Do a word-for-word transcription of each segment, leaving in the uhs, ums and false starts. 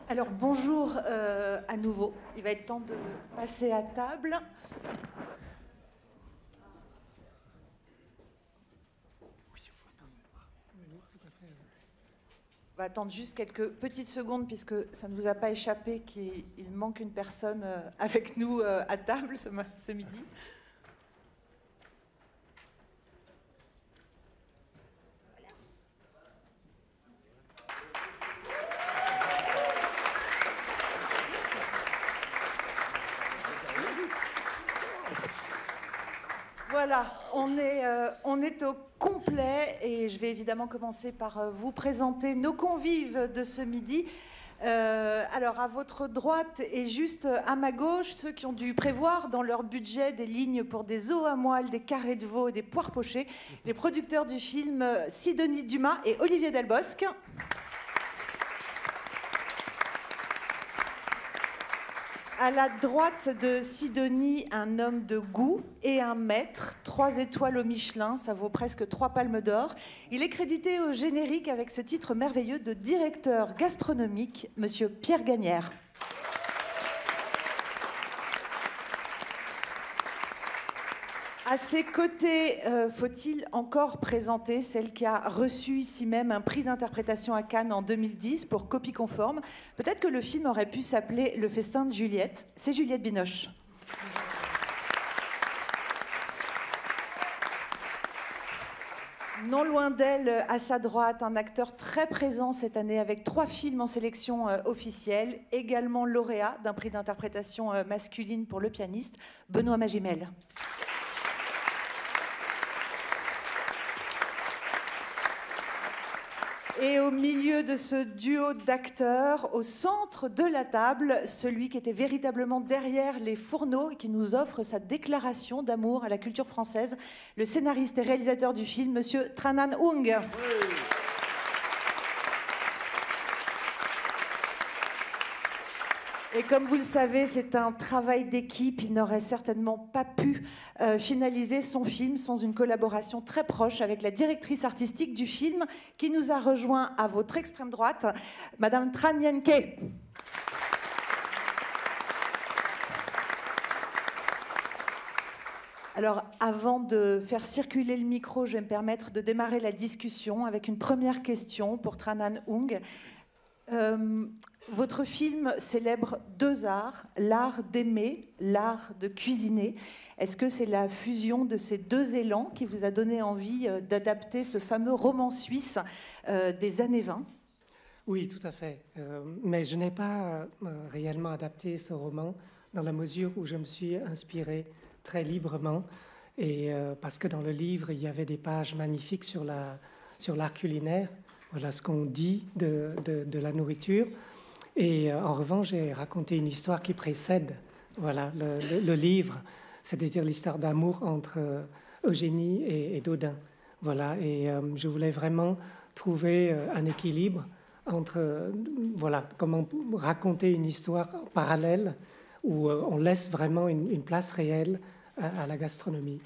Alors bonjour euh, à nouveau. Il va être temps de passer à table. On va attendre juste quelques petites secondes puisque ça ne vous a pas échappé qu'il manque une personne avec nous à table ce, ce midi. Voilà, on est, euh, on est au complet et je vais évidemment commencer par euh, vous présenter nos convives de ce midi. Euh, alors, à votre droite et juste à ma gauche, ceux qui ont dû prévoir dans leur budget des lignes pour des os à moelle, des carrés de veau et des poires pochées, les producteurs du film Sidonie Dumas et Olivier Delbosque. À la droite de Sidonie, un homme de goût et un maître, trois étoiles au Michelin, ça vaut presque trois palmes d'or. Il est crédité au générique avec ce titre merveilleux de directeur gastronomique, Monsieur Pierre Gagnère. À ses côtés, euh, faut-il encore présenter celle qui a reçu ici même un prix d'interprétation à Cannes en deux mille dix pour Copie conforme. Peut-être que le film aurait pu s'appeler Le festin de Juliette. C'est Juliette Binoche. Non loin d'elle, à sa droite, un acteur très présent cette année avec trois films en sélection euh, officielle, également lauréat d'un prix d'interprétation euh, masculine pour Le pianiste, Benoît Magimel. Et au milieu de ce duo d'acteurs, au centre de la table, celui qui était véritablement derrière les fourneaux et qui nous offre sa déclaration d'amour à la culture française, le scénariste et réalisateur du film, Monsieur Tran Anh Ung. Oui. Et comme vous le savez, c'est un travail d'équipe. Il n'aurait certainement pas pu euh, finaliser son film sans une collaboration très proche avec la directrice artistique du film qui nous a rejoint à votre extrême droite, Madame Tran Nhan Khe. Alors, avant de faire circuler le micro, je vais me permettre de démarrer la discussion avec une première question pour Tran Anh Ung. Euh, Votre film célèbre deux arts, l'art d'aimer, l'art de cuisiner. Est-ce que c'est la fusion de ces deux élans qui vous a donné envie d'adapter ce fameux roman suisse euh, des années vingt? Oui, tout à fait. Euh, mais je n'ai pas euh, réellement adapté ce roman dans la mesure où je me suis inspiré très librement. Et euh, parce que dans le livre, il y avait des pages magnifiques sur la, sur l'art culinaire. Voilà ce qu'on dit de, de, de la nourriture. Et euh, en revanche, j'ai raconté une histoire qui précède voilà, le, le, le livre, c'est-à-dire l'histoire d'amour entre euh, Eugénie et, et Dodin. Voilà, et euh, je voulais vraiment trouver euh, un équilibre entre euh, voilà, comment raconter une histoire parallèle où euh, on laisse vraiment une, une place réelle à, à la gastronomie.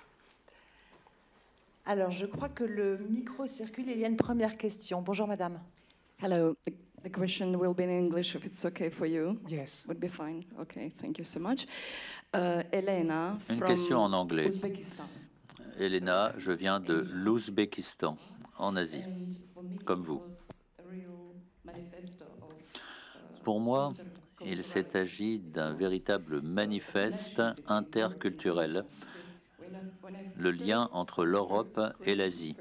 Alors, je crois que le micro circule. Il y a une première question. Bonjour, madame. Hello. The, the question will be in English if it's okay for you. Yes. Would be fine. Okay. Thank you so much. Uh, Elena Une from question en anglais. Ouzbékistan. Elena, je viens de l'Ouzbékistan, en Asie, comme vous. Pour moi, il s'est agi d'un véritable manifeste interculturel, le lien entre l'Europe et l'Asie.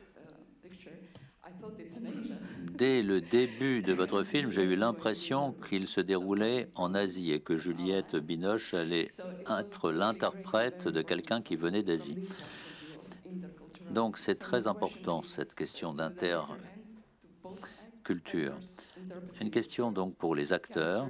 Dès le début de votre film, j'ai eu l'impression qu'il se déroulait en Asie et que Juliette Binoche allait être l'interprète de quelqu'un qui venait d'Asie. Donc c'est très important, cette question d'interculture. Une question donc pour les acteurs.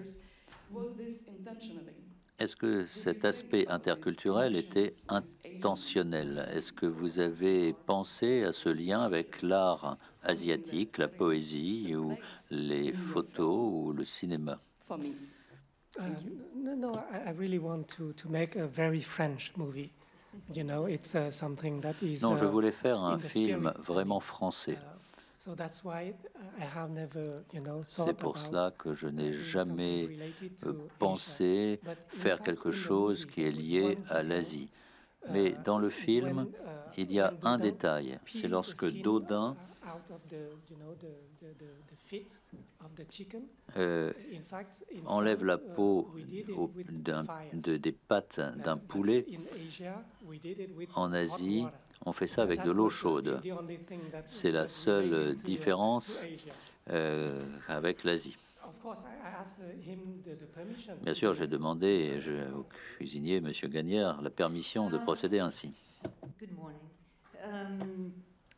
Est-ce que cet aspect interculturel était intentionnel? Est-ce que vous avez pensé à ce lien avec l'art asiatique, la poésie ou les photos ou le cinéma? Uh, no, no, I, I really want to, to make a very French movie. You know, it's uh, something that is, Non, je uh, voulais faire un in the film spirit. vraiment français. C'est pour cela que je n'ai jamais pensé faire quelque chose qui est lié à l'Asie. Mais dans le film, il y a un détail, c'est lorsque Dodin euh, enlève la peau au, d'un, de, des pattes d'un poulet. En Asie, on fait ça avec de l'eau chaude. C'est la seule différence euh, avec l'Asie. Bien sûr, j'ai demandé je, au cuisinier, M. Gagnère, la permission de procéder ainsi. Good morning. Um,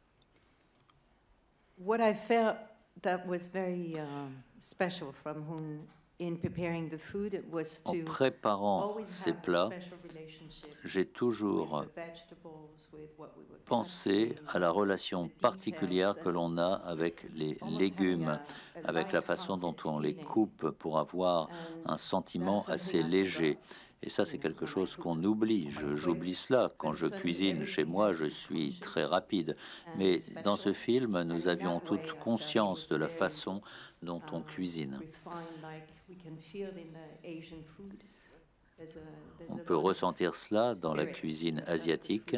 what I felt that was very uh, special from whom in preparing the food was to en préparant ces plats, j'ai toujours pensé à la relation particulière que l'on a avec les légumes, avec la façon dont on les coupe pour avoir un sentiment assez léger. Et ça, c'est quelque chose qu'on oublie. Je, j'oublie cela. Quand je cuisine chez moi, je suis très rapide. Mais dans ce film, nous avions toute conscience de la façon dont on cuisine. On peut ressentir cela dans la cuisine asiatique,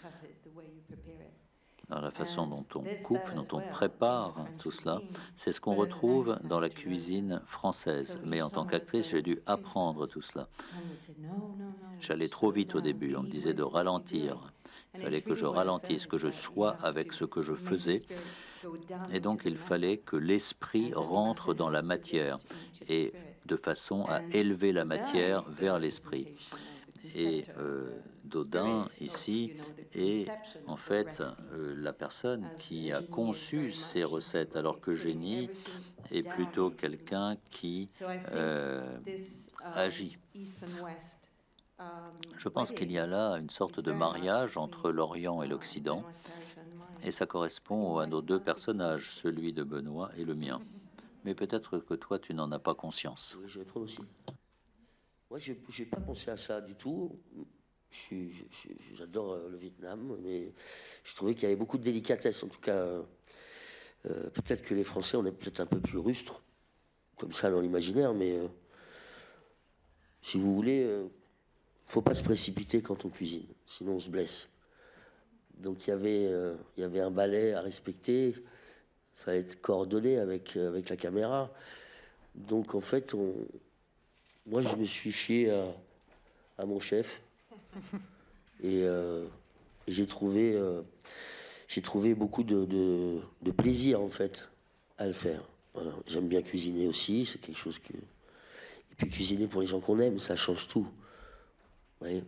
dans la façon dont on coupe, dont on prépare tout cela. C'est ce qu'on retrouve dans la cuisine française. Mais en tant qu'actrice, j'ai dû apprendre tout cela. J'allais trop vite au début. On me disait de ralentir. Il fallait que je ralentisse, que je sois avec ce que je faisais. Et donc, il fallait que l'esprit rentre dans la matière et de façon à élever la matière vers l'esprit. Et euh, Dodin, ici, est en fait euh, la personne qui a conçu ces recettes, alors que Génie est plutôt quelqu'un qui euh, agit. Je pense qu'il y a là une sorte de mariage entre l'Orient et l'Occident, et ça correspond à nos deux personnages, celui de Benoît et le mien. Mais peut-être que toi, tu n'en as pas conscience. Oui, je vais prendre aussi. Moi, je n'ai pas pensé à ça du tout. J'adore le Vietnam, mais je trouvais qu'il y avait beaucoup de délicatesse. En tout cas, euh, peut-être que les Français, on est peut-être un peu plus rustres, comme ça dans l'imaginaire, mais euh, si vous voulez, il euh, ne faut pas se précipiter quand on cuisine, sinon on se blesse. Donc il y avait, euh, il y avait un balai à respecter, il fallait être coordonné avec, avec la caméra. Donc en fait, on... moi je me suis fié à, à mon chef et, euh, et j'ai trouvé, euh, j'ai trouvé beaucoup de, de, de plaisir en fait à le faire. Voilà. J'aime bien cuisiner aussi, c'est quelque chose que... Et puis cuisiner pour les gens qu'on aime, ça change tout. Ouais.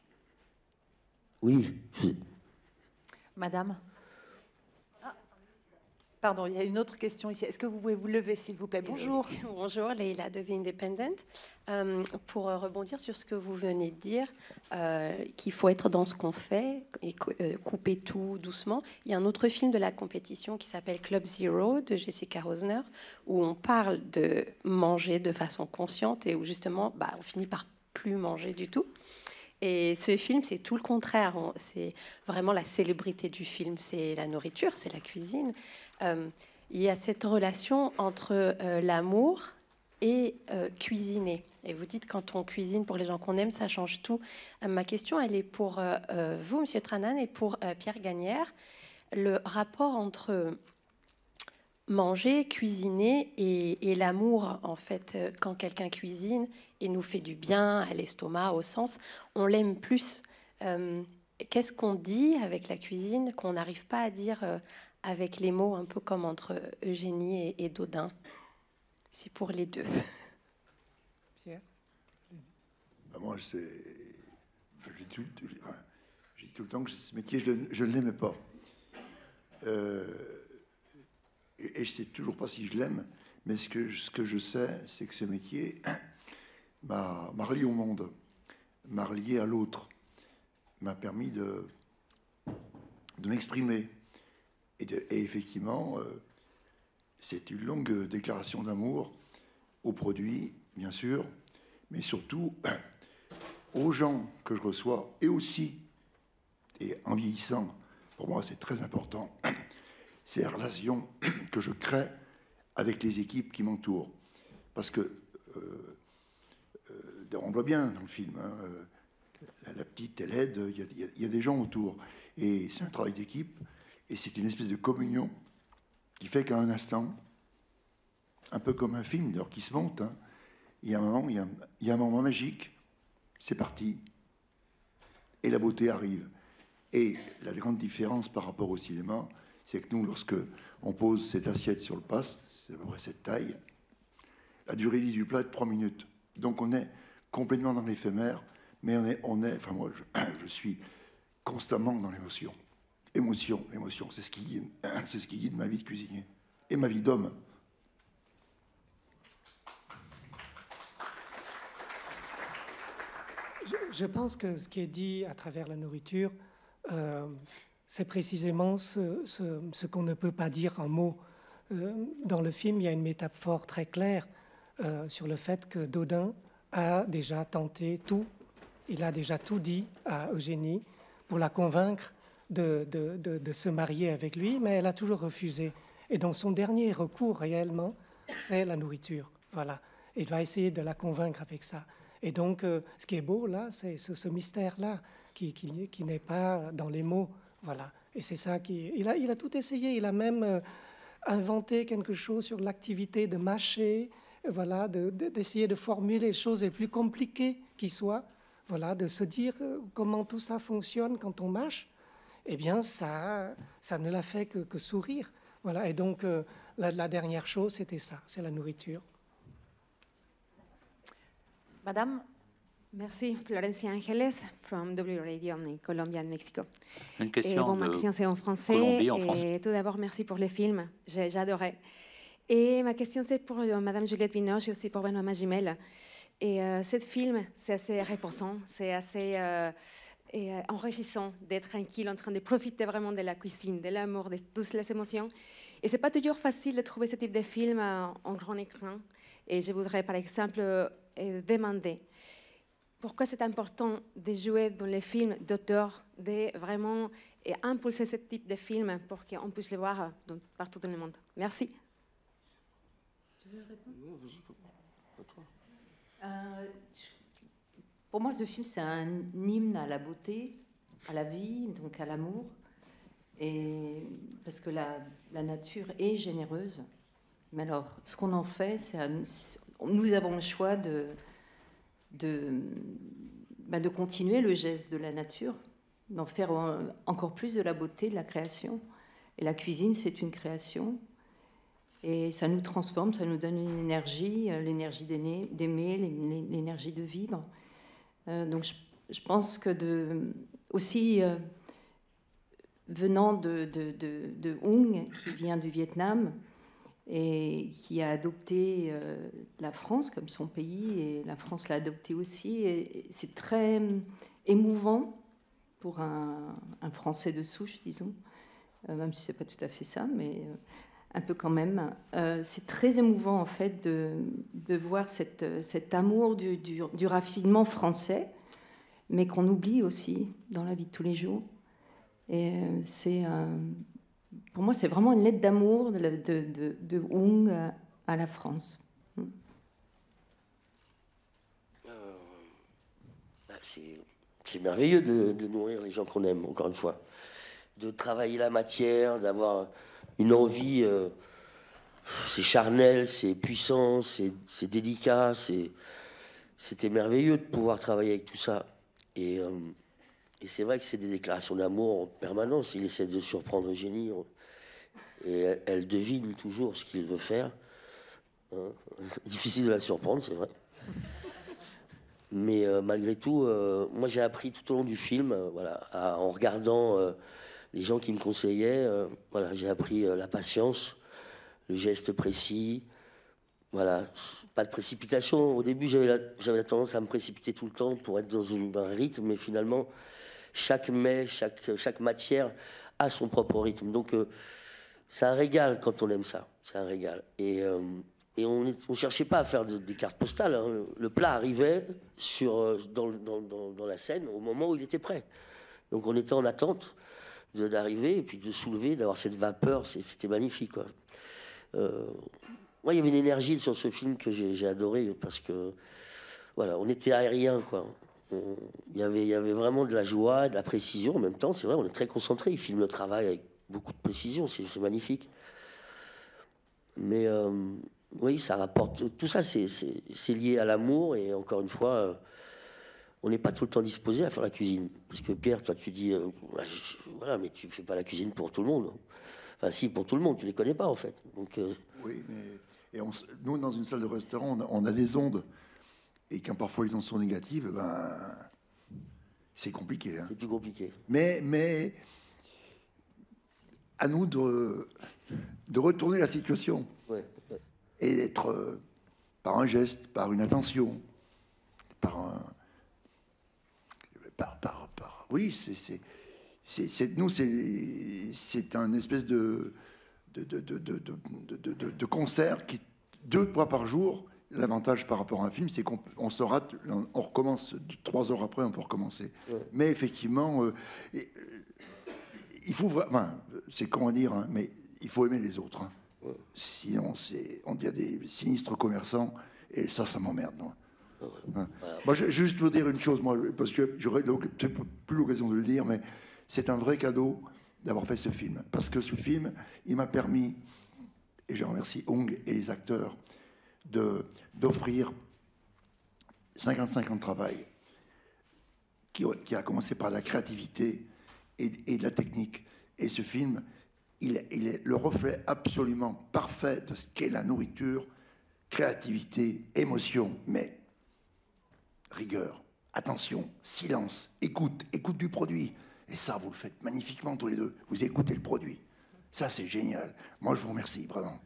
Oui. Madame. Ah. Pardon, il y a une autre question ici. Est-ce que vous pouvez vous lever, s'il vous plaît? Bonjour. Bonjour, Leïla de The Independent. Euh, pour rebondir sur ce que vous venez de dire, euh, qu'il faut être dans ce qu'on fait et euh, couper tout doucement. Il y a un autre film de la compétition qui s'appelle Club Zero de Jessica Rosner, où on parle de manger de façon consciente et où justement, bah, on finit par plus manger du tout. Et ce film, c'est tout le contraire. C'est vraiment la célébrité du film. C'est la nourriture, c'est la cuisine. Euh, il y a cette relation entre euh, l'amour et euh, cuisiner. Et vous dites, quand on cuisine pour les gens qu'on aime, ça change tout. Euh, ma question, elle est pour euh, euh, vous, Monsieur Tranan, et pour euh, Pierre Gagnère. Le rapport entre manger, cuisiner et, et l'amour, en fait, euh, quand quelqu'un cuisine et nous fait du bien à l'estomac, au sens, on l'aime plus. Euh, qu'est-ce qu'on dit avec la cuisine qu'on n'arrive pas à dire euh, avec les mots, un peu comme entre Eugénie et, et Dodin? C'est pour les deux. Pierre, ben moi, c'est... J'ai tout, j'ai tout le temps que ce métier, je ne l'aimais pas. Euh... Et, et je ne sais toujours pas si je l'aime, mais ce que, ce que je sais, c'est que ce métier m'a, m'a relié au monde, m'a relié à l'autre, m'a permis de, de m'exprimer. Et, de, et effectivement, euh, c'est une longue déclaration d'amour aux produits, bien sûr, mais surtout aux gens que je reçois, et aussi, et en vieillissant, pour moi c'est très important, c'est la relation que je crée avec les équipes qui m'entourent. Parce que, euh, euh, on voit bien dans le film, hein, euh, la, la petite, elle aide, il y, y, y a des gens autour. Et c'est un travail d'équipe, et c'est une espèce de communion qui fait qu'à un instant, un peu comme un film d'ailleurs qui se monte, hein, il y a un moment, il y a, il y a un moment magique, c'est parti, et la beauté arrive. Et la grande différence par rapport au cinéma, c'est que nous, lorsque on pose cette assiette sur le passe, c'est à peu près cette taille, la durée de vie du plat est de trois minutes. Donc on est complètement dans l'éphémère, mais on est, on est, enfin moi, je, je suis constamment dans l'émotion. Émotion, l'émotion, c'est ce qui guide, c'est ce qui guide ma vie de cuisinier et ma vie d'homme. Je, je pense que ce qui est dit à travers la nourriture, euh, c'est précisément ce, ce, ce qu'on ne peut pas dire en mots. Euh, dans le film, il y a une métaphore très claire euh, sur le fait que Dodin a déjà tenté tout, il a déjà tout dit à Eugénie pour la convaincre de, de, de, de se marier avec lui, mais elle a toujours refusé. Et donc son dernier recours réellement, c'est la nourriture. Voilà. Il va essayer de la convaincre avec ça. Et donc, euh, ce qui est beau là, c'est ce, ce mystère-là qui, qui, qui n'est pas dans les mots. Voilà. Et c'est ça qui. Il a, il a tout essayé. Il a même euh, inventé quelque chose sur l'activité de mâcher. Voilà, de, de, d'essayer de formuler les choses les plus compliquées qui soient. Voilà, de se dire euh, comment tout ça fonctionne quand on mâche. Eh bien, ça, ça ne l'a fait que, que sourire. Voilà. Et donc, euh, la, la dernière chose, c'était ça, c'est la nourriture. Madame. Merci, Florencia Ángeles, from W Radio en Colombie, en Mexico. Une question et bon, de ma question c'est en français. Colombie, en et français. Tout d'abord, merci pour le film, j'ai adoré. Et ma question c'est pour euh, Madame Juliette Binoche et aussi pour Benoît Magimel. Et euh, ce film, c'est assez reposant, c'est assez euh, et, euh, enrichissant d'être tranquille, en train de profiter vraiment de la cuisine, de l'amour, de toutes les émotions. Et c'est pas toujours facile de trouver ce type de film euh, en grand écran. Et je voudrais, par exemple, euh, demander pourquoi c'est important de jouer dans les films d'auteur, de vraiment et impulser ce type de film pour qu'on puisse le voir dans, partout dans le monde. Merci. Tu veux répondre? euh, Pour moi, ce film, c'est un hymne à la beauté, à la vie, donc à l'amour. Et parce que la, la nature est généreuse. Mais alors, ce qu'on en fait, c'est à, nous avons le choix de... De, bah de continuer le geste de la nature, d'en faire encore plus de la beauté, de la création. Et la cuisine, c'est une création. Et ça nous transforme, ça nous donne une énergie, l'énergie d'aimer, l'énergie de vivre. Euh, donc je, je pense que de, aussi, euh, venant de, de, de, de Hung, qui vient du Vietnam, et qui a adopté euh, la France comme son pays, et la France l'a adopté aussi. Et c'est très émouvant pour un, un Français de souche, disons, euh, même si c'est pas tout à fait ça, mais euh, un peu quand même. Euh, c'est très émouvant en fait de, de voir cette, cet amour du, du, du raffinement français, mais qu'on oublie aussi dans la vie de tous les jours. Et euh, c'est un Pour moi, c'est vraiment une lettre d'amour de, de, de, de Hung à la France. Euh, bah c'est, c'est merveilleux de, de nourrir les gens qu'on aime, encore une fois. De travailler la matière, d'avoir une envie. Euh, c'est charnel, c'est puissant, c'est, c'est délicat. C'est, c'était merveilleux de pouvoir travailler avec tout ça. Et... Euh, Et c'est vrai que c'est des déclarations d'amour en permanence. Il essaie de surprendre Eugénie. Et elle, elle devine toujours ce qu'il veut faire. Hein. Difficile de la surprendre, c'est vrai. Mais euh, malgré tout, euh, moi j'ai appris tout au long du film, euh, voilà, à, en regardant euh, les gens qui me conseillaient, euh, voilà, j'ai appris euh, la patience, le geste précis. Voilà, pas de précipitation. Au début, j'avais la, j'avais la tendance à me précipiter tout le temps pour être dans une, un rythme, mais finalement, chaque mets, chaque, chaque matière a son propre rythme. Donc, euh, c'est un régal quand on aime ça. C'est un régal. Et, euh, et on ne cherchait pas à faire de, des cartes postales. Hein. Le, le plat arrivait sur, dans, dans, dans, dans la scène au moment où il était prêt. Donc, on était en attente d'arriver et puis de soulever, d'avoir cette vapeur, c'était magnifique, quoi. Euh, moi, il y avait une énergie sur ce film que j'ai adoré parce que, voilà, on était aérien, quoi. On, il, y avait, il y avait vraiment de la joie, de la précision en même temps. C'est vrai, on est très concentré. Il filme le travail avec beaucoup de précision, c'est magnifique. Mais euh, oui, ça rapporte. Tout ça, c'est lié à l'amour et encore une fois. Euh, on n'est pas tout le temps disposé à faire la cuisine. Parce que Pierre, toi, tu dis, euh, voilà, mais tu ne fais pas la cuisine pour tout le monde. Enfin, si, pour tout le monde, tu ne les connais pas, en fait. Donc, euh... Oui, mais et on, nous, dans une salle de restaurant, on a, on a des ondes. Et quand parfois les ondes sont négatives, ben, c'est compliqué. Hein. C'est plus compliqué. Mais, mais à nous de, de retourner la situation. Ouais, ouais. Et d'être, euh, par un geste, par une attention, par un... Par, par, par, oui, c'est nous, c'est un espèce de, de, de, de, de, de, de, de concert qui, deux fois par jour, l'avantage par rapport à un film, c'est qu'on on se rate, on recommence, trois heures après, on peut recommencer. Ouais. Mais effectivement, euh, il faut, enfin, c'est comment dire, hein, mais il faut aimer les autres. Hein. Ouais. Sinon, on devient des sinistres commerçants, et ça, ça m'emmerde. Voilà. Moi, je, je juste vous dire une chose, moi, parce que j'aurais plus l'occasion de le dire, mais c'est un vrai cadeau d'avoir fait ce film. Parce que ce film, il m'a permis, et je remercie Hong et les acteurs, d'offrir cinquante-cinq ans de travail, qui, qui a commencé par la créativité et, et de la technique. Et ce film, il, il est le reflet absolument parfait de ce qu'est la nourriture, créativité, émotion, mais rigueur, attention, silence, écoute, écoute du produit. Et ça, vous le faites magnifiquement tous les deux. Vous écoutez le produit. Ça, c'est génial. Moi, je vous remercie, vraiment.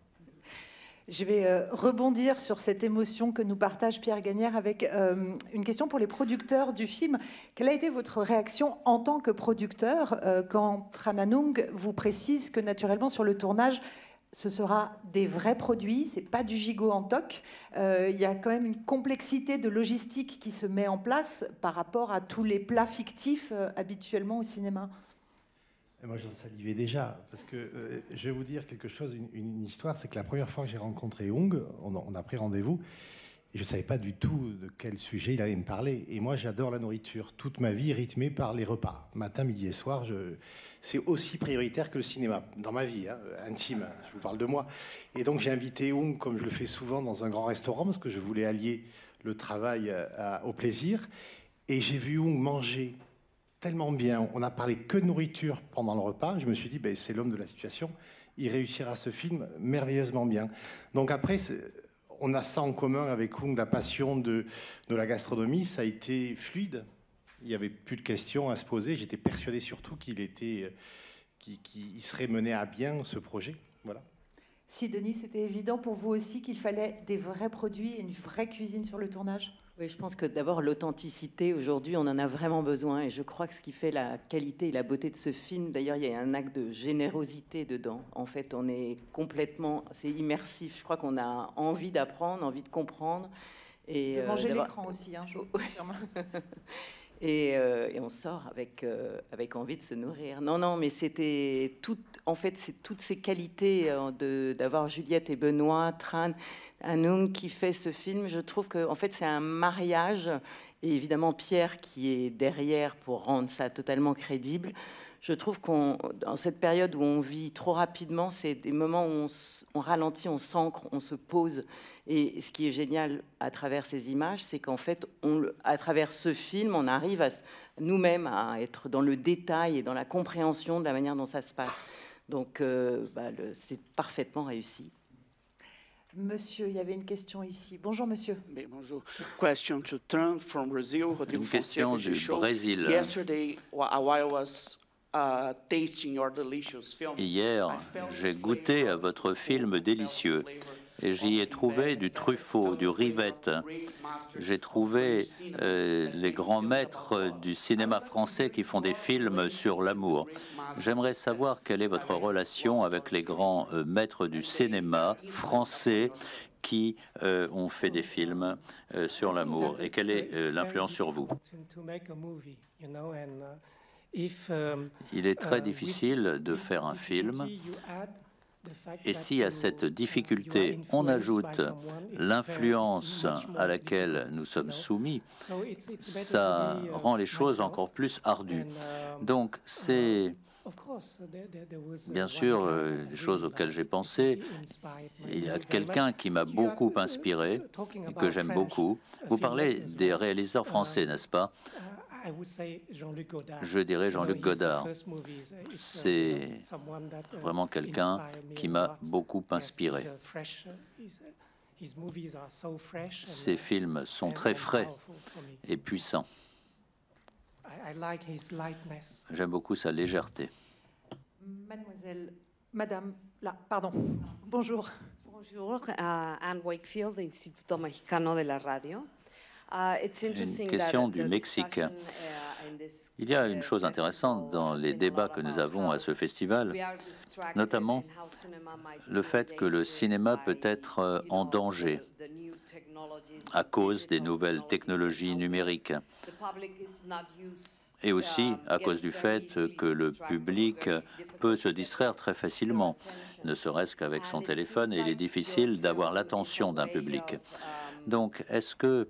Je vais euh, rebondir sur cette émotion que nous partage Pierre Gagnaire avec euh, une question pour les producteurs du film. Quelle a été votre réaction en tant que producteur euh, quand Tran Anh Ung vous précise que naturellement sur le tournage, ce sera des vrais produits, c'est pas du gigot en toc. Euh, il y a quand même une complexité de logistique qui se met en place par rapport à tous les plats fictifs euh, habituellement au cinéma. Et moi, j'en salivais déjà, parce que euh, je vais vous dire quelque chose, une, une histoire, c'est que la première fois que j'ai rencontré Hong, on, on a pris rendez-vous, et je ne savais pas du tout de quel sujet il allait me parler. Et moi, j'adore la nourriture, toute ma vie rythmée par les repas. Matin, midi et soir, je... c'est aussi prioritaire que le cinéma, dans ma vie, hein, intime, je vous parle de moi. Et donc, j'ai invité Hong, comme je le fais souvent, dans un grand restaurant, parce que je voulais allier le travail à, au plaisir. Et j'ai vu Hong manger tellement bien. On n'a parlé que de nourriture pendant le repas. Je me suis dit, ben, c'est l'homme de la situation. Il réussira ce film merveilleusement bien. Donc après, on a ça en commun avec Hong, la passion de, de la gastronomie. Ça a été fluide. Il n'y avait plus de questions à se poser. J'étais persuadé surtout qu'il était, qu'il, qu'il serait mené à bien ce projet. Voilà. Si, Denis, c'était évident pour vous aussi qu'il fallait des vrais produits et une vraie cuisine sur le tournage ? Oui, je pense que d'abord, l'authenticité, aujourd'hui, on en a vraiment besoin. Et je crois que ce qui fait la qualité et la beauté de ce film, d'ailleurs, il y a un acte de générosité dedans. En fait, on est complètement... C'est immersif. Je crois qu'on a envie d'apprendre, envie de comprendre. Et, de manger euh, l'écran aussi, hein, je vous confirme. Et, euh, et on sort avec, euh, avec envie de se nourrir. Non, non, mais c'était tout... En fait, c'est toutes ces qualités euh, d'avoir Juliette et Benoît, Tran Anh Ung qui fait ce film. Je trouve que en fait, c'est un mariage. Et évidemment, Pierre qui est derrière pour rendre ça totalement crédible. Je trouve qu'on, dans cette période où on vit trop rapidement, c'est des moments où on, on ralentit, on s'ancre, on se pose. Et ce qui est génial à travers ces images, c'est qu'en fait, on, à travers ce film, on arrive à nous-mêmes à être dans le détail et dans la compréhension de la manière dont ça se passe. Donc, euh, bah, c'est parfaitement réussi. Monsieur, il y avait une question ici. Bonjour, monsieur. Mais bonjour. Question to Tran from Brazil. Une question du Brésil. Yesterday, while I was uh, tasting your delicious film, hier, j'ai goûté à votre film délicieux et j'y ai trouvé du truffaut, du rivette. J'ai trouvé euh, les grands maîtres du cinéma français qui font des films sur l'amour. J'aimerais savoir quelle est votre relation avec les grands euh, maîtres du cinéma français qui euh, ont fait des films euh, sur l'amour et quelle est euh, l'influence sur vous? Il est très difficile de faire un film. Et si à cette difficulté, on ajoute l'influence à laquelle nous sommes soumis, ça rend les choses encore plus ardues. Donc, c'est bien sûr euh, des choses auxquelles j'ai pensé. Il y a quelqu'un qui m'a beaucoup inspiré, que j'aime beaucoup. Vous parlez des réalisateurs français, n'est-ce pas? Je dirais Jean-Luc Godard. C'est vraiment quelqu'un qui m'a beaucoup inspiré. Ses films sont très frais et puissants. J'aime beaucoup sa légèreté. Mademoiselle, Madame, là, pardon. Bonjour. Bonjour, uh, Anne Wakefield, Instituto Mexicano de la Radio. Une question du Mexique. Il y a une chose intéressante dans les débats que nous avons à ce festival, notamment le fait que le cinéma peut être en danger à cause des nouvelles technologies numériques et aussi à cause du fait que le public peut se distraire très facilement, ne serait-ce qu'avec son téléphone, et il est difficile d'avoir l'attention d'un public. Donc, est-ce que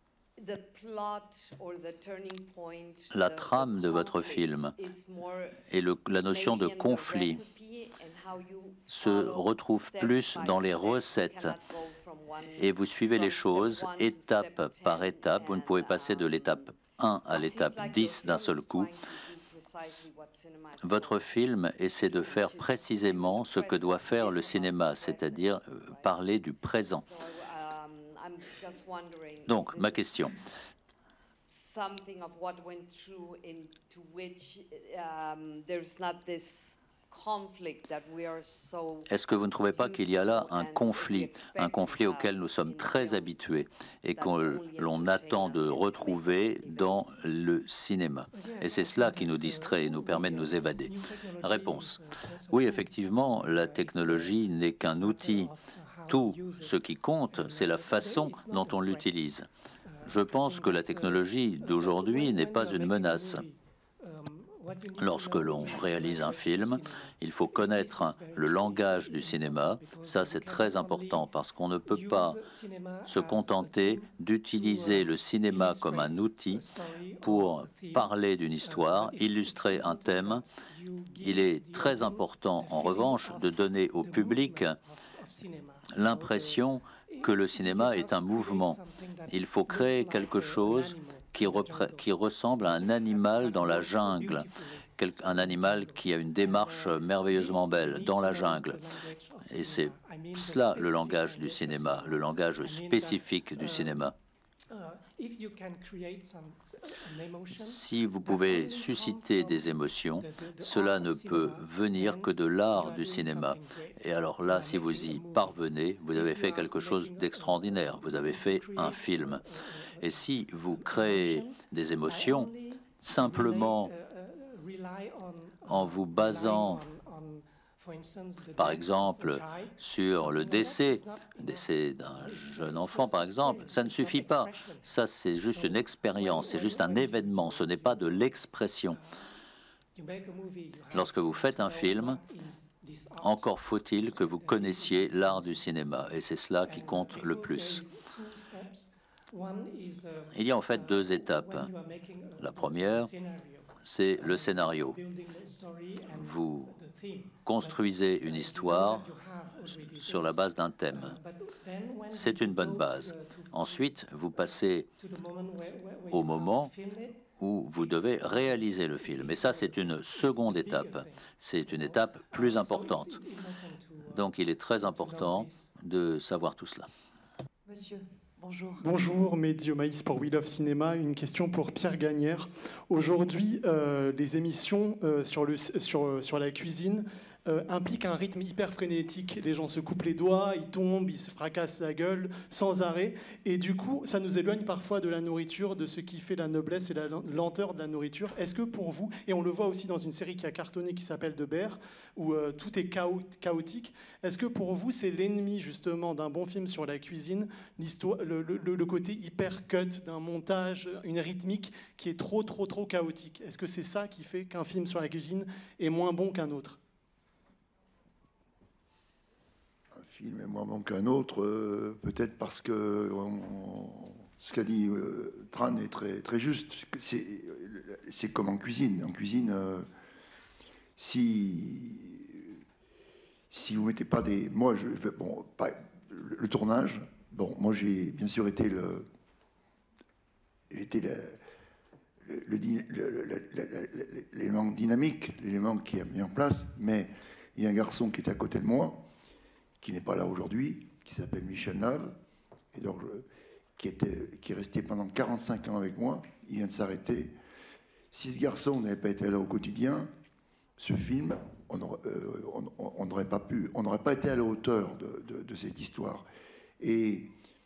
la trame de votre film et le, la notion de conflit se retrouve plus dans les recettes et vous suivez les choses étape par étape. Vous ne pouvez passer de l'étape un à l'étape dix d'un seul coup. Votre film essaie de faire précisément ce que doit faire le cinéma, c'est-à-dire parler du présent. Donc, ma question. Est-ce que vous ne trouvez pas qu'il y a là un conflit, un conflit auquel nous sommes très habitués et que l'on attend de retrouver dans le cinéma? Et c'est cela qui nous distrait et nous permet de nous évader. Réponse. Oui, effectivement, la technologie n'est qu'un outil. Tout ce qui compte, c'est la façon dont on l'utilise. Je pense que la technologie d'aujourd'hui n'est pas une menace. Lorsque l'on réalise un film, il faut connaître le langage du cinéma. Ça, c'est très important parce qu'on ne peut pas se contenter d'utiliser le cinéma comme un outil pour parler d'une histoire, illustrer un thème. Il est très important, en revanche, de donner au public l'impression que le cinéma est un mouvement. Il faut créer quelque chose qui, qui ressemble à un animal dans la jungle, un animal qui a une démarche merveilleusement belle dans la jungle. Et c'est cela le langage du cinéma, le langage spécifique du cinéma. Si vous pouvez susciter des émotions, cela ne peut venir que de l'art du cinéma. Et alors là, si vous y parvenez, vous avez fait quelque chose d'extraordinaire. Vous avez fait un film. Et si vous créez des émotions simplement en vous basant, par exemple, sur le décès, décès d'un jeune enfant, par exemple, ça ne suffit pas. Ça, c'est juste une expérience, c'est juste un événement, ce n'est pas de l'expression. Lorsque vous faites un film, encore faut-il que vous connaissiez l'art du cinéma, et c'est cela qui compte le plus. Il y a en fait deux étapes. La première, c'est le scénario. Vous construisez une histoire sur la base d'un thème. C'est une bonne base. Ensuite, vous passez au moment où vous devez réaliser le film. Et ça, c'est une seconde étape. C'est une étape plus importante. Donc, il est très important de savoir tout cela. Monsieur. Bonjour. Bonjour, Mehdi Omaïs pour We Love Cinéma. Une question pour Pierre Gagnère. Aujourd'hui, euh, les émissions euh, sur, le, sur, sur la cuisine euh, implique un rythme hyper frénétique. Les gens se coupent les doigts, ils tombent, ils se fracassent la gueule sans arrêt. Et du coup, ça nous éloigne parfois de la nourriture, de ce qui fait la noblesse et la lenteur de la nourriture. Est-ce que pour vous, et on le voit aussi dans une série qui a cartonné qui s'appelle De Bear, où euh, tout est chaos, chaotique, est-ce que pour vous, c'est l'ennemi justement d'un bon film sur la cuisine, l'histoire, le, le, le côté hyper cut d'un montage, une rythmique qui est trop, trop, trop chaotique? Est-ce que c'est ça qui fait qu'un film sur la cuisine est moins bon qu'un autre? Un film est moins bon qu'un autre, euh, peut-être parce que on, on, ce qu'a dit euh, Tran est très, très juste. C'est, c'est comme en cuisine. En cuisine, euh, si, si vous mettez pas des... Moi, je, bon, pas, le, le tournage, bon, moi j'ai bien sûr été le... J'étais le... l'élément dynamique, l'élément qui a mis en place, mais il y a un garçon qui est à côté de moi, qui n'est pas là aujourd'hui, qui s'appelle Michel Nave, et donc, qui, était, qui est resté pendant quarante-cinq ans avec moi. Il vient de s'arrêter. Si ce garçon n'avait pas été là au quotidien, ce film, on n'aurait euh, pas pu, on n'aurait pas été à la hauteur de, de, de cette histoire. Et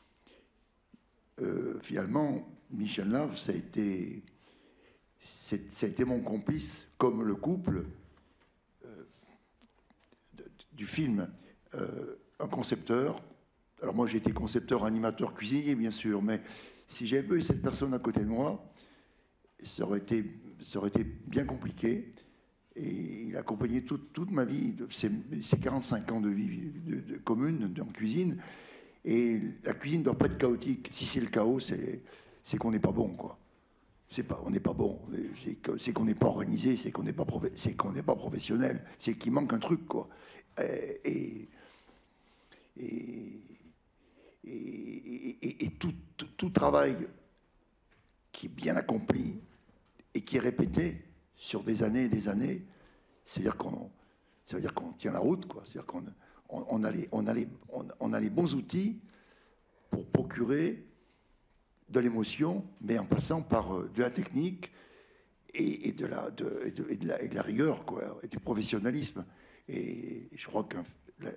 euh, finalement, Michel Nave, ça a été... ça a été mon complice, comme le couple euh, de, du film. Euh, un concepteur, alors moi j'ai été concepteur, animateur, cuisinier bien sûr, mais si j'avais pas eu cette personne à côté de moi, ça aurait été, ça aurait été bien compliqué. Et il a accompagné toute, toute ma vie, ces, ces quarante-cinq ans de vie de, de commune, en cuisine. Et la cuisine ne doit pas être chaotique. Si c'est le chaos, c'est, c'est qu'on n'est pas bon, quoi. C'est pas, on n'est pas bon, c'est qu'on n'est pas organisé, c'est qu'on n'est pas, c'est qu'on n'est pas professionnel, c'est qu'il manque un truc, quoi. Et, et, et, et, et tout, tout, tout travail qui est bien accompli et qui est répété sur des années et des années, c'est-à-dire qu'on, ça veut dire qu'on tient la route, quoi. C'est-à-dire qu'on on, on a les, on a les, on, on a les bons outils pour procurer de l'émotion, mais en passant par de la technique et, et, de, la, de, et, de, et, de la, et de la rigueur, quoi, et du professionnalisme. Et, et je crois qu'une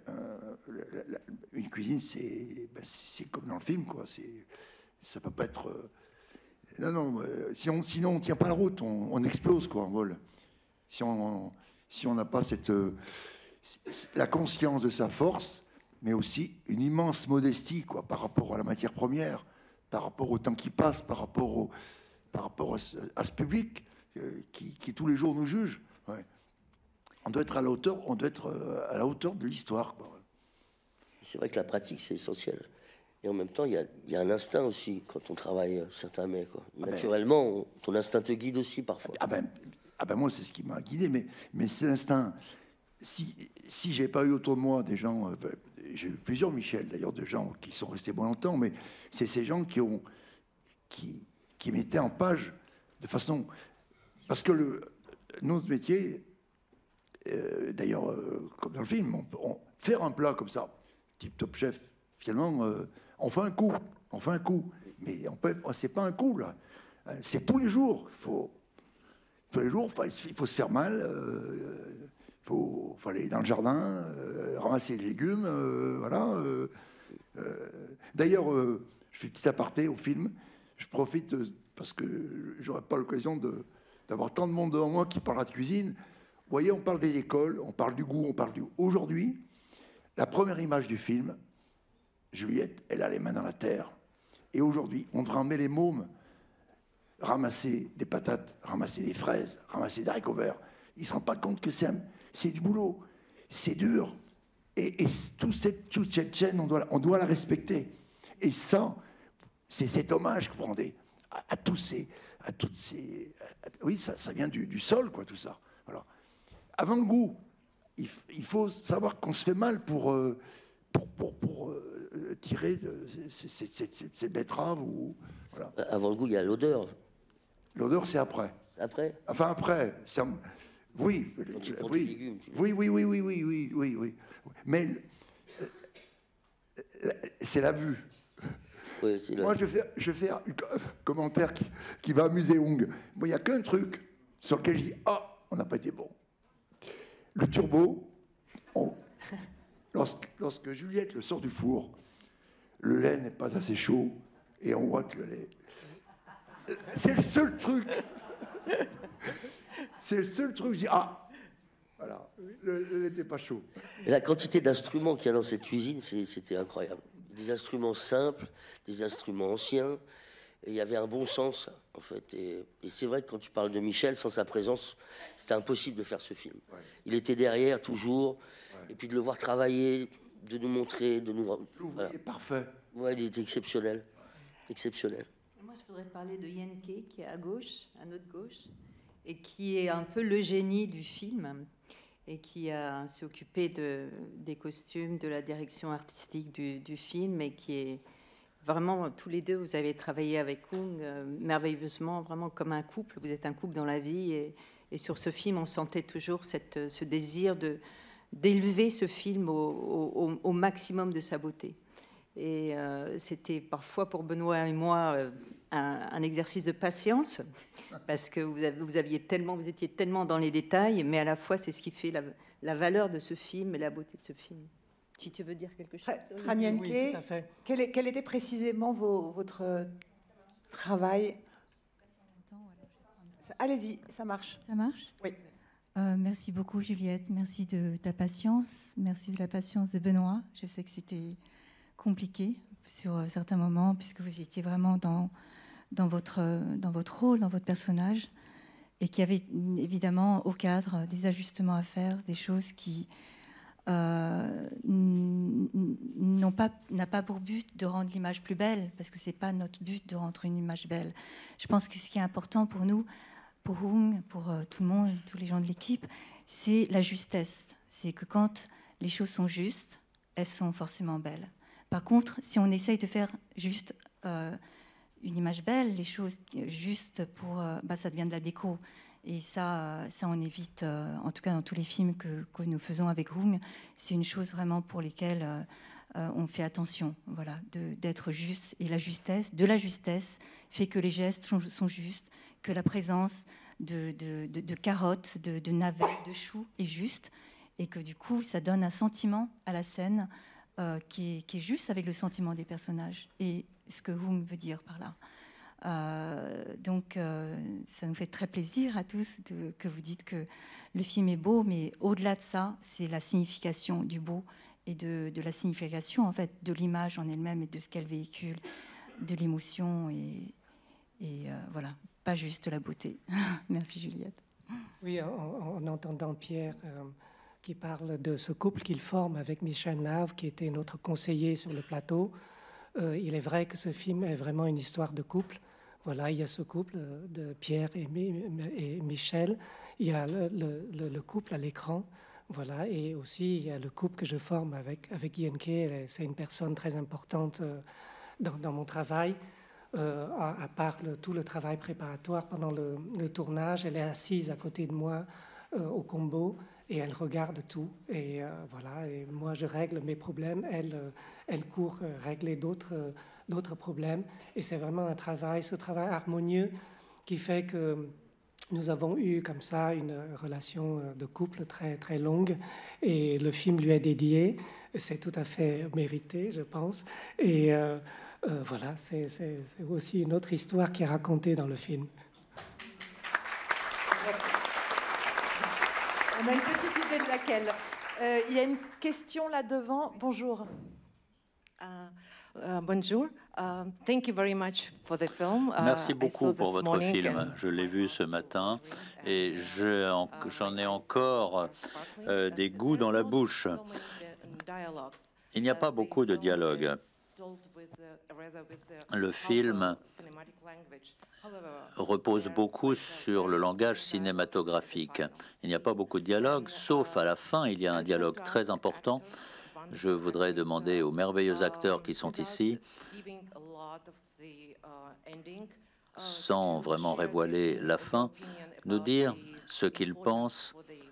cuisine, c'est, ben, c'est comme dans le film, quoi. C'est, ça peut pas être... Euh, non, non, euh, si on, sinon on ne tient pas la route, on, on explose, quoi, en vol. Si on si on n'a pas cette, euh, la conscience de sa force, mais aussi une immense modestie, quoi, par rapport à la matière première, par rapport au temps qui passe, par rapport, au, par rapport à, ce, à ce public euh, qui, qui tous les jours nous juge. Ouais. On doit être à la hauteur, on doit être euh, à la hauteur de l'histoire, quoi. C'est vrai que la pratique, c'est essentiel. Et en même temps, il y a, il y a un instinct aussi quand on travaille certains mets, quoi. Naturellement, ah ben, on, ton instinct te guide aussi parfois. Ah ben, ah ben moi, c'est ce qui m'a guidé, mais, mais c'est l'instinct. Si, si j'ai pas eu autour de moi des gens... Euh, j'ai eu plusieurs Michel, d'ailleurs, de gens qui sont restés bon longtemps, mais c'est ces gens qui ont qui, qui mettaient en page de façon... Parce que le, notre métier, euh, d'ailleurs, euh, comme dans le film, on, on, faire un plat comme ça, type Top Chef, finalement, euh, on fait un coup, on fait un coup. Mais on peut, c'est pas un coup, là. C'est tous les jours. Il faut, tous les jours, il faut se faire mal. Euh, Il faut, faut aller dans le jardin, euh, ramasser les légumes, euh, voilà. Euh, euh, D'ailleurs, euh, je fais petit aparté au film. Je profite euh, parce que j'aurais pas l'occasion de, d'avoir tant de monde devant moi qui parlera de cuisine. Vous voyez, on parle des écoles, on parle du goût, on parle du... Aujourd'hui, la première image du film, Juliette, elle a les mains dans la terre. Et aujourd'hui, on devrait emmener les mômes ramasser des patates, ramasser des fraises, ramasser des haricots verts. Ils ne se rendent pas compte que c'est un... c'est du boulot, c'est dur. Et, et toute, cette, toute cette chaîne, on doit, on doit la respecter. Et ça, c'est cet hommage que vous rendez à, à tous ces... À toutes ces à, oui, ça, ça vient du, du sol, quoi, tout ça. Voilà. Avant le goût, il, il faut savoir qu'on se fait mal pour, euh, pour, pour, pour euh, tirer cette, cette, cette, cette betterave. Ou, voilà. Avant le goût, il y a l'odeur. L'odeur, c'est après. Après Enfin, après, ça... Oui, oui, légumes, oui, oui, oui, oui, oui, oui, oui, oui. Mais c'est la vue. Oui, c'est la... Moi, je vais faire, je vais faire un commentaire qui, qui va amuser Hung. Bon, il n'y a qu'un truc sur lequel je dis « Ah, on n'a pas été bon ». Le turbo, on- lorsque, lorsque Juliette le sort du four, le lait n'est pas assez chaud et on voit que le lait. C'est le seul truc. C'est le seul truc. Je dis ah, voilà, le, le lait n'était pas chaud. Et la quantité d'instruments qu'il y a dans cette cuisine, c'est- c'était incroyable. Des instruments simples, des instruments anciens. Et il y avait un bon sens, en fait. Et, et c'est vrai que quand tu parles de Michel, sans sa présence, c'était impossible de faire ce film. Ouais. Il était derrière, toujours. Ouais. Et puis de le voir travailler, de nous montrer, de nous... L'ouvrier Voilà. est parfait. Ouais, il était exceptionnel. Exceptionnel. Moi, je voudrais parler de Yenke, qui est à gauche, à notre gauche, et qui est un peu le génie du film, et qui a- s'est occupé de, des costumes, de la direction artistique du, du film, et qui est vraiment, tous les deux, vous avez travaillé avec Hung euh, merveilleusement, vraiment comme un couple. Vous êtes un couple dans la vie, et, et sur ce film, on sentait toujours cette, ce désir de, d'élever ce film au, au- au maximum de sa beauté. Et euh, c'était parfois pour Benoît et moi euh, un, un exercice de patience, parce que vous, avez- vous aviez tellement, vous étiez tellement dans les détails, mais à la fois c'est ce qui fait la, la valeur de ce film et la beauté de ce film. Si tu veux dire quelque chose. sur- Fran Yenke, Oui, tout à fait. quel, est- quel était précisément vos- votre travail? Allez-y, ça marche. Ça marche? Oui. Euh, merci beaucoup, Juliette. Merci de ta patience. Merci de la patience de Benoît. Je sais que c'était compliqué sur euh, certains moments, puisque vous étiez vraiment dans, dans, votre, euh, dans votre rôle, dans votre personnage, et qu'il y avait mm, évidemment au cadre euh, des ajustements à faire, des choses qui euh, n- n- n'ont pas, n'a pas pour but de rendre l'image plus belle, parce que c'est pas notre but de rendre une image belle. Je pense que ce qui est important pour nous, pour Hung, pour euh, tout le monde, tous les gens de l'équipe, c'est la justesse. C'est que quand les choses sont justes, elles sont forcément belles. Par contre, si on essaye de faire juste euh, une image belle, les choses qui- justes pour, euh, bah, ça devient de la déco. Et ça, euh, ça on évite, euh, en tout cas dans tous les films que, que nous faisons avec Hung, c'est une chose vraiment pour lesquelles euh, euh, on fait attention, voilà, de- d'être juste. Et la justesse, de la justesse, fait que les gestes sont, sont justes, que la présence de, de, de- de carottes, de, de navets, de choux est juste, et que du coup, ça donne un sentiment à la scène euh, qui, est, qui est juste avec le sentiment des personnages et ce que Hung veut dire par là. Euh, donc, euh, ça nous fait très plaisir à tous de- que vous dites que le film est beau, mais au-delà de ça, c'est la signification du beau et de, de la signification en fait de l'image en elle-même et de ce qu'elle véhicule, de l'émotion et, et euh, voilà, pas juste la beauté. Merci Juliette. Oui, en, en entendant Pierre euh, qui parle de ce couple qu'il forme avec Michel Nave, qui était notre conseiller sur le plateau, euh, il est vrai que ce film est vraiment une histoire de couple. Voilà, il y a ce couple euh, de Pierre et, Mi- et Michel, il y a le, le- le- le couple à l'écran, voilà, et aussi il y a le couple que je forme avec, avec Yenke. Elle est- C'est une personne très importante euh, dans, dans mon travail. Euh, à, à part le- tout le travail préparatoire pendant le, le tournage, elle est assise à côté de moi euh, au combo et elle regarde tout. Et euh, voilà, et moi je règle mes problèmes, elle, euh, elle court euh, régler d'autres euh, d'autres problèmes. Et c'est vraiment un travail, ce travail harmonieux qui fait que nous avons eu comme ça une relation euh, de couple très très longue. Et le film lui est dédié. C'est tout à fait mérité, je pense. Et euh, euh, voilà, c'est c'est- c'est aussi une autre histoire qui est racontée dans le film. On a une petite idée de laquelle. Euh, il y a une question là devant. Bonjour. Uh, uh, bonjour. Uh, thank you very much for the film. Uh, Merci I beaucoup saw pour this votre morning film. and Je l'ai vu ce matin et je en- j'en ai encore euh, des goûts dans la bouche. Il n'y a pas beaucoup de dialogue. Le film repose beaucoup sur le langage cinématographique. Il n'y a pas beaucoup de dialogue, sauf à la fin, il y a un dialogue très important. Je voudrais demander aux merveilleux acteurs qui sont ici, sans vraiment révoiler la fin, nous dire ce qu'ils pensent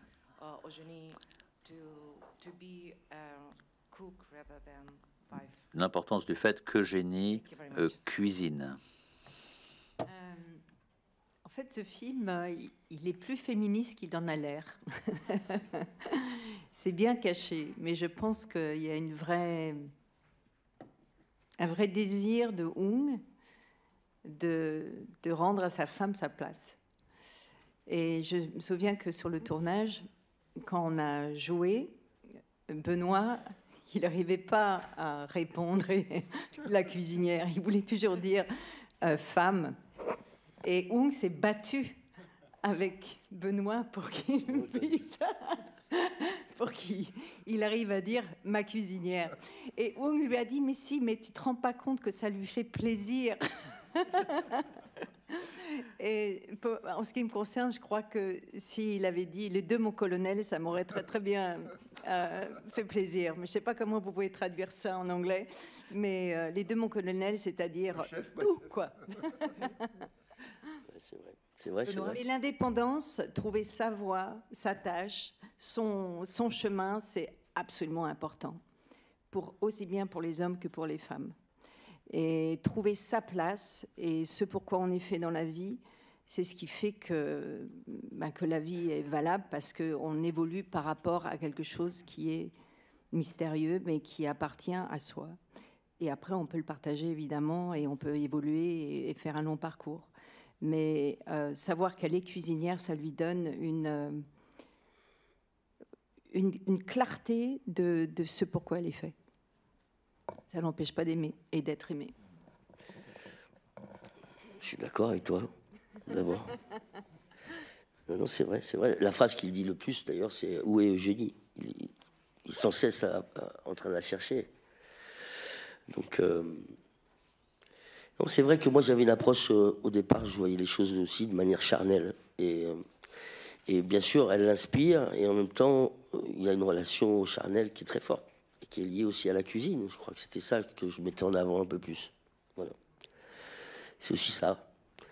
l'importance du fait qu'Eugénie euh, cuisine. Euh, en fait, ce film, euh, il- il est plus féministe qu'il en a l'air. c'est bien caché, mais je pense qu'il y a une vraie, un vrai désir de Ung de, de rendre à sa femme sa place. Et je me souviens que sur le tournage, quand on a joué, Benoît, il n'arrivait pas à répondre la cuisinière. Il voulait toujours dire euh, femme. Et Ung s'est battu avec Benoît pour qu'il puisse, pour qu'il il arrive à dire ma cuisinière. Et Ung lui a dit mais si, mais tu te rends pas compte que ça lui fait plaisir. Et pour, en ce qui me concerne, je crois que s'il avait dit les deux mon colonel, ça m'aurait très très bien euh, fait plaisir. Mais je ne sais pas comment vous pouvez traduire ça en anglais. Mais euh, les deux mon colonel, c'est-à-dire tout, quoi. C'est vrai, c'est vrai, c'est vrai. Et l'indépendance, trouver sa voie, sa tâche, son, son chemin, c'est absolument important. Pour, aussi bien pour les hommes que pour les femmes. Et trouver sa place et ce pourquoi on est fait dans la vie, c'est ce qui fait que, ben, que la vie est valable parce qu'on évolue par rapport à quelque chose qui est mystérieux mais qui appartient à soi. Et après, on peut le partager évidemment et on peut évoluer et, et faire un long parcours. Mais euh, savoir qu'elle est cuisinière, ça lui donne une, euh, une, une clarté de, de ce pourquoi elle est faite. Ça n'empêche pas d'aimer et d'être aimé. Je suis d'accord avec toi, d'abord. Non, non, c'est vrai, c'est vrai. La phrase qu'il dit le plus, d'ailleurs, c'est « Où est Eugénie ?» Il, il, il est sans cesse à, à, en train de la chercher. Donc, euh, non, c'est vrai que moi, j'avais une approche, euh, au départ, je voyais les choses aussi de manière charnelle. Et, euh, et bien sûr, elle l'inspire, et en même temps, il y a une relation charnelle qui est très forte. Qui est lié aussi à la cuisine. Je crois que c'était ça que je mettais en avant un peu plus. Voilà. C'est aussi ça.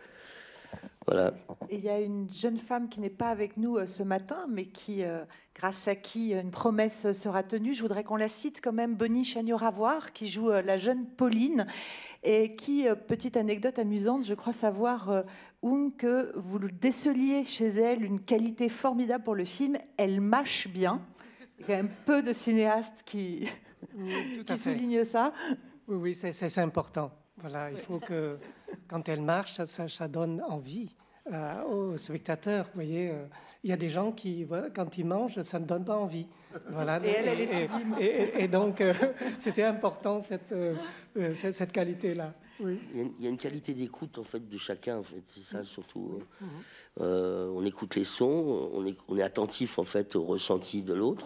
Voilà. Et il y a une jeune femme qui n'est pas avec nous euh, ce matin, mais qui, euh, grâce à qui une promesse sera tenue. Je voudrais qu'on la cite quand même, Bonnie Chagnon-Ravoir, qui joue euh, la jeune Pauline, et qui, euh, petite anecdote amusante, je crois savoir, euh, Ung, que vous déceliez chez elle une qualité formidable pour le film. Elle mâche bien. Il y a quand même peu de cinéastes qui, oui, tout qui à fait. soulignent ça. Oui, oui, c'est, c'est important. Voilà, il faut que, quand elle marche, ça, ça, ça donne envie euh, aux spectateurs. Vous voyez, euh, il y a des gens qui, voilà, quand ils mangent, ça ne donne pas envie. Voilà. Et elle, elle est et, sublime. Et, et, et donc, euh, c'était important, cette, euh, cette, cette qualité-là. Oui. Il, y a, il y a une qualité d'écoute, en fait, de chacun, en fait. C'est ça, surtout. Euh, euh, on écoute les sons, on est, on est attentif, en fait, au ressenti de l'autre.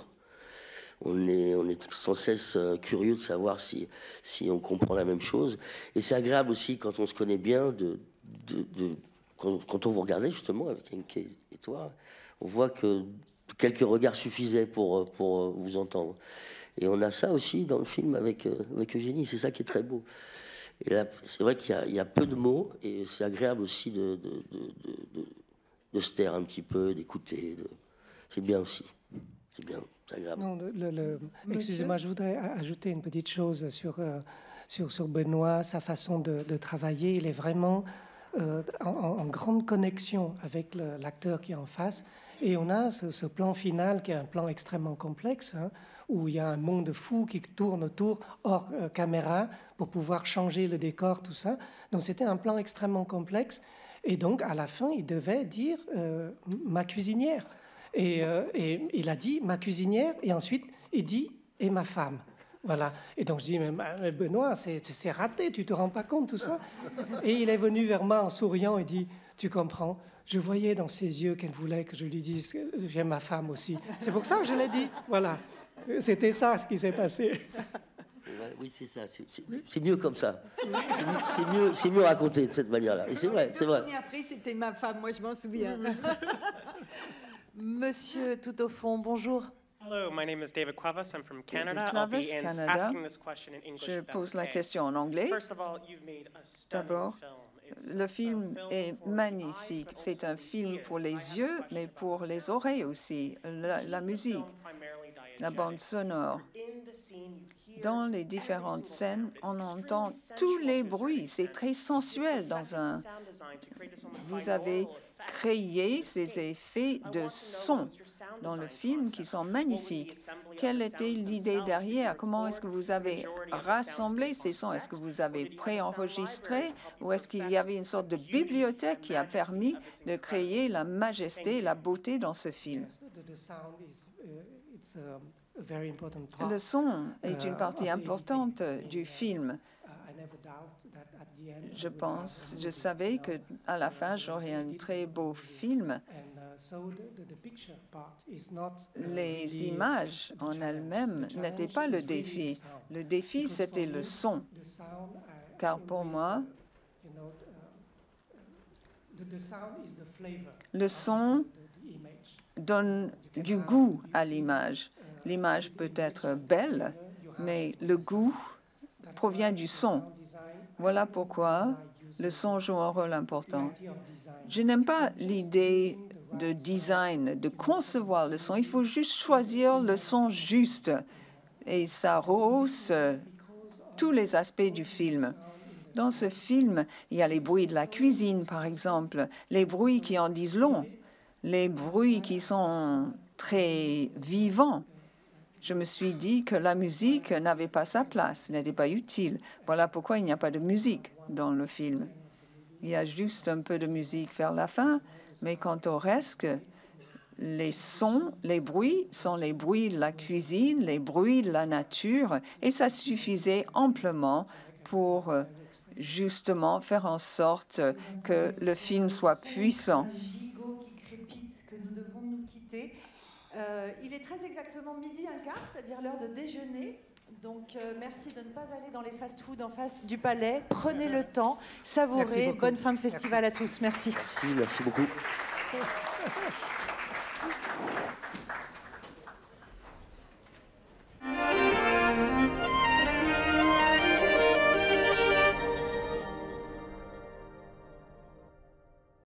On est, on est sans cesse curieux de savoir si, si on comprend la même chose. Et c'est agréable aussi, quand on se connaît bien, de, de, de, quand, quand on vous regardait, justement, avec Enke et toi, on voit que quelques regards suffisaient pour, pour vous entendre. Et on a ça aussi dans le film avec, avec Eugénie. C'est ça qui est très beau. Et là, c'est vrai qu'il y a, il y a peu de mots, et c'est agréable aussi de, de, de, de, de, de se taire un petit peu, d'écouter. De... C'est bien aussi. C'est bien. Non, le, le, le, excusez-moi, je voudrais ajouter une petite chose sur, euh, sur, sur Benoît, sa façon de, de travailler. Il est vraiment euh, en, en grande connexion avec le, l'acteur qui est en face. Et on a ce, ce plan final qui est un plan extrêmement complexe, hein, où il y a un monde fou qui tourne autour, hors euh, caméra, pour pouvoir changer le décor, tout ça. Donc c'était un plan extrêmement complexe. Et donc, à la fin, il devait dire euh, « ma cuisinière ». Et, euh, et il a dit ma cuisinière, et ensuite il dit et ma femme. Voilà. Et donc je dis mais, mais Benoît, c'est, c'est raté, tu te rends pas compte tout ça. Et il est venu vers moi en souriant et dit tu comprends, je voyais dans ses yeux qu'elle voulait que je lui dise j'aime ma femme aussi. C'est pour ça que je l'ai dit. Voilà. C'était ça ce qui s'est passé. Oui, c'est ça. C'est, c'est, c'est mieux comme ça. C'est, c'est, mieux, c'est mieux raconté de cette manière-là. Et c'est vrai, c'est vrai. Et après, c'était ma femme, moi je m'en souviens. Monsieur tout au fond, bonjour. Hello, my name is David Clavas. I'm from Canada. David I'll be Clavas, in Canada. asking this question in English. Je if that's pose la okay. question en anglais. First of all, you've made a stunning D'abord, film. It's le film est magnifique. C'est un film pour les yeux, mais pour les oreilles aussi. La, la musique, la bande sonore. Dans les différentes scènes, on entend tous les bruits. C'est très sensuel dans un... Vous avez créé ces effets de son dans le film qui sont magnifiques. Quelle était l'idée derrière? Comment est-ce que vous avez rassemblé ces sons? Est-ce que vous avez préenregistré ou est-ce qu'il y avait une sorte de bibliothèque qui a permis de créer la majesté et la beauté dans ce film? Le son est une partie importante du film. Je pense, je savais que à la fin j'aurais un très beau film. Les images en elles-mêmes n'étaient pas le défi. Le défi, c'était le son. Car pour moi, le son donne du goût à l'image. L'image peut être belle, mais le goût provient du son. Voilà pourquoi le son joue un rôle important. Je n'aime pas l'idée de design, de concevoir le son. Il faut juste choisir le son juste et ça rehausse tous les aspects du film. Dans ce film, il y a les bruits de la cuisine, par exemple, les bruits qui en disent long, les bruits qui sont très vivants. Je me suis dit que la musique n'avait pas sa place, n'était pas utile. Voilà pourquoi il n'y a pas de musique dans le film. Il y a juste un peu de musique vers la fin, mais quant au reste, les sons, les bruits sont les bruits de la cuisine, les bruits de la nature, et ça suffisait amplement pour justement faire en sorte que le film soit puissant. Euh, il est très exactement midi un quart, c'est-à-dire l'heure de déjeuner. Donc, euh, merci de ne pas aller dans les fast-foods en face du palais. Prenez le temps, savourez. Bonne fin de festival merci. à tous. Merci. Merci, merci beaucoup.